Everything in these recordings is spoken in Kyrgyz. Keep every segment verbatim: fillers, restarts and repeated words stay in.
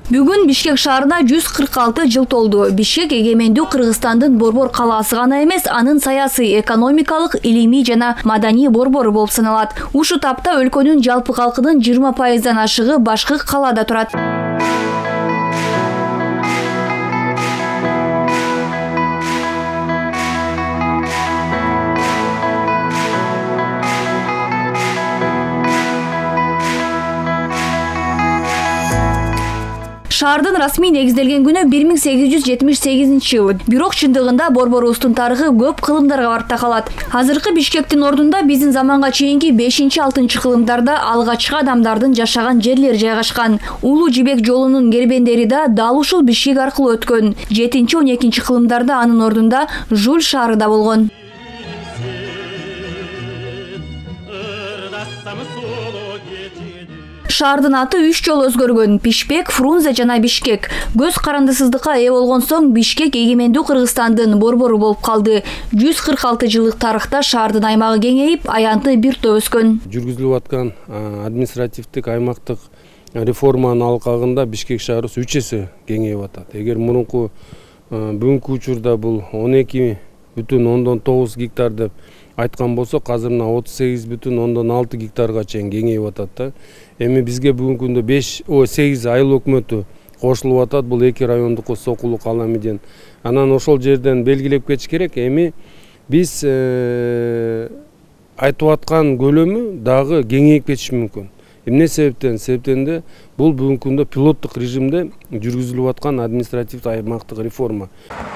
Бүгүн Бишкек шаарына жүз кырк алты жыл толду. Бишкек эгемендүү Кыргызстандын борбор калаасы гана эмес, анын саясий, экономикалык, илимий жана маданий борбору болуп саналат. Ушу тапта өлкөнүн жалпы калкынын жыйырма пайыздан ашыгы башкы калаада турат. Шаардын расмий негизделген күнү бир миң сегиз жүз жетимиш сегизинчи жыл. Бирок чындыгында борборубуздун тарыхы көп кылымдарга барып такалат. Азыркы Бишкектин ордунда биздин заманга чейинки бешинчи алтынчы кылымдарда алгачкы адамдардын жашаган жерлери жайгашкан. Улуу Жибек жолунун кербендери да дал ушул Бишкек аркылуу өткөн. жетинчи он экинчи кылымдарда анын ордунда Жуль шаары да болгон. Шаардын аты үч жолу өзгөргөн: Пишпек, Фрунзе жана Бишкек. Көз карандысыздыкка ээ болгон соң Бишкек эгемендүү Кыргызстандын борбору болуп калды. жүз кырк алты жылдык тарыхта шаардын аймагы кеңейип, аянты бир топ өскөн. Жүргүзүлүп аткан административдик аймактык реформанын алкагында Бишкек шаары үч эсе кеңейип атат. Эгер мурунку бүгүнкү учурда бул он эки бүтүн ондон тогуз гектар деп айткан болсок, азыр мына отуз сегиз бүтүн ондон алты гектарга чейин кеңейип атат да. Эми бизге бүгүнкү күндө беш сегиз айыл өкмөтү кошулуп атат. Бул эки райондук Сокулук, Аламиден. Анан ошол жерден белгилеп кетиш керек. Эми биз айтып аткан көлөмү дагы кеңейип кетиши мүмкүн. Эмне себептен? Себептен бул бүгүнкү күндө пилоттук режимде жүргүзүлүп аткан административдик аймактык реформа.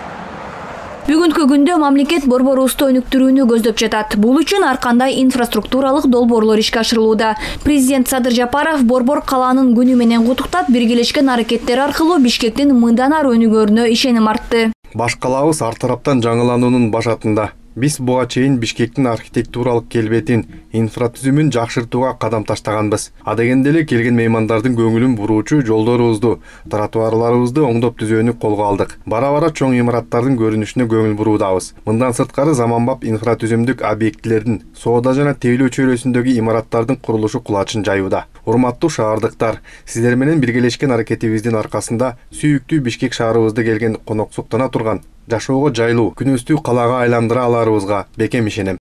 Бүгүнкү күндө мамлекет борборубузду өнүктүрүүнү көздөп жатат. Бул үчүн ар кандай инфраструктуралык долбоорлор ишке ашырылууда. Президент Садыр Жапаров борбор калаанын күнү менен куттуктап, биргелешкен аракеттер аркылуу Бишкектин мындан ары өнүгөрүнө ишеним артты. Баш калаабыз ар тараптан жаңылануунун башатында. Биз буга чейин Бишкектин архитектуралык келбетин, инфратүзүмүн жакшыртууга кадам таштаганбыз. Адегенде эле келген меймандардын көңүлүн буруучу жолдорубузду, тротуарларыбызды оңдоп түзүүнү колго алдык. Бара-бара чоң имараттардын көрүнүшүнө көңүл буруудабыз. Мындан сырткары заманбап инфратүзүмдүк объектилердин, соода жана тейлөө чөйрөсүндөгү имараттардын курулушу кулачын жаюуда. Урматтуу шаардыктар, сиздер менен биргелешкен аракетибиздин аркасында сүйүктүү Бишкек шаарыбызда келген коноксуктана турган, жашоого жайлуу, күнүстүү калаага айландыра аларыбызга бекем ишенем.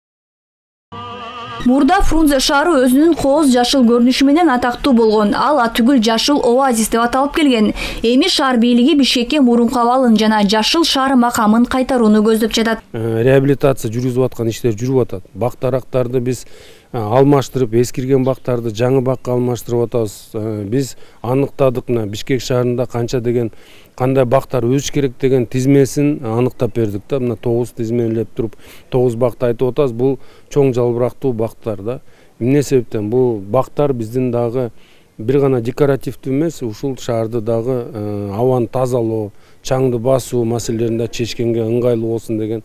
Мурда Фрунзе шаары өзүнүн кооз жашыл көрүнүшү менен атактуу болгон. Ал атүгүл жашыл оазис деп аталып келген. Эми шаар бийлиги Бишкекке мурунку абалын жана жашыл шаар макамын кайтарууну көздөп жатат. Реабилитация жүргүзүп аткан иштер жүрүп атат. Бак дарактарды биз алмаштырып, эскирген бактарды жаңы бакка алмаштырып атабыз. Биз аныктадык, мына Бишкек шаарында канча деген кандай бактар өсүш керек деген тизмесин аныктап бердик да. Мына тогуз тизмелеп туруп, тогуз бакты айтып атабыз. Бул чоң жалбырактуу бактар да. Эмне себептен? Бул бактар биздин дагы бир гана декоративдүү эмес, ушул шаарды дагы абаны тазалоо, чаңды басуу маселелеринде чечкенге ыңгайлуу болсун деген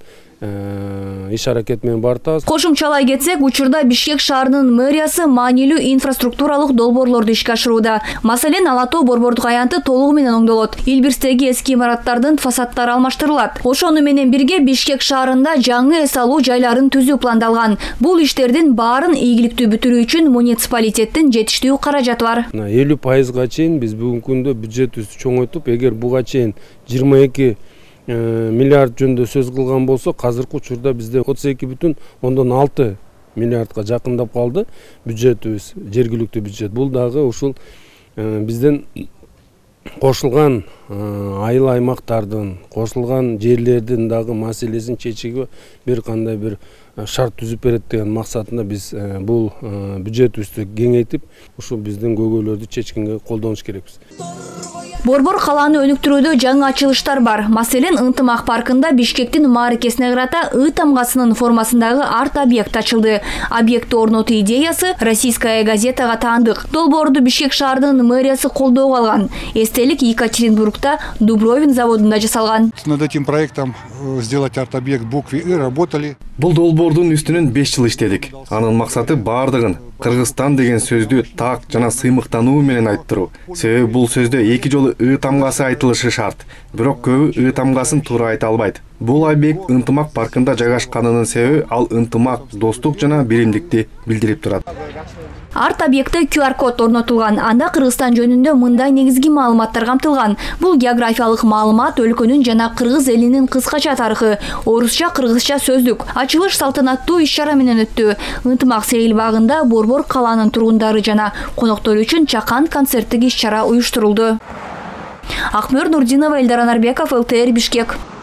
иш аракет менен бартабыз. Кошумчалай кетсек, учурда Бишкек шаарынын мэриясы маанилүү инфраструктуралык долбоорлорду ишке ашырууда. Маселен, Ала Тоо борбордук аянты толугу менен оңдолот. Ил бирстеги эски имараттардын фасаддары алмаштырылат. Ошону менен бирге Бишкек шаарында жаңы эс алуу жайларын түзүү пландалган. Бул иштердин баарын ийгиликтүү бүтүрүү үчүн муниципалитеттин жетиштүү каражаты бар. элүү пайызга чейин биз бүгүнкү күндө бюджетибизди чоңойтуп, эгер буга чейин жыйырма эки миллиард жөнүндө сөз кылган болсок, азыркы учурда бизде отуз эки бүтүн ондон алты миллиардга жакындап калды бюджетибиз, жергиликтүү бюджет. Бул дагы ушул бизден кошулган айыл аймактардын, кошулган жерлердин дагы маселесин чечүүгө бир кандай бир шарт түзүп берет деген максатында биз бул бюджетибизди кеңейтип, ушул биздин көйгөйлөрдү чечкенге колдонуш керекпиз. Борбор калааны өнүктүрүүдө жаңы ачылыштар бар. Маселен, Ынтымак паркында Бишкектин мааракесине карата ы тамгасынын формасындагы арт объект ачылды. Объектти орнотуу идеясы Российская газетага таандык. Долбоорду Бишкек шаарынын мэриясы колдоого алган. Эстелик Екатеринбургда Дубровин заводунда жасалган. Над этим проектом сделать арт-объект букве «ы» работали. Бул долбоордун үстүнөн беш жыл иштедик. Анын максаты бардыгын Кыргызстан деген сөздү так жана сыймыктануу менен айттыруу. Себеби бул сөздө эки жолу «ы» тамгасы айтылышы шарт. Бирок көбү «ы» тамгасын туура айта албайт. Бул объект ынтымак паркында жайгашканынын себеби ал ынтымак, достук жана биримдикти билдирип турат. Арт объектте ку ар код орнотулган. Анда Кыргызстан жөнүндө мындай негизги маалыматтар камтылган. Бул географиялык маалымат, өлкөнүн жана кыргыз элинин кыскача тарыхы, орусча, кыргызча сөздүк. Ачылыш салтанаттуу иш-чара менен өттү. Ынтымак сейил багында Борбор калаанын тургундары жана коноктору үчүн чакан концерттик иш-чара уюштурулду. Акмөр Нурдинова, Элдар Анарбеков, эл тэ эр Бишкек.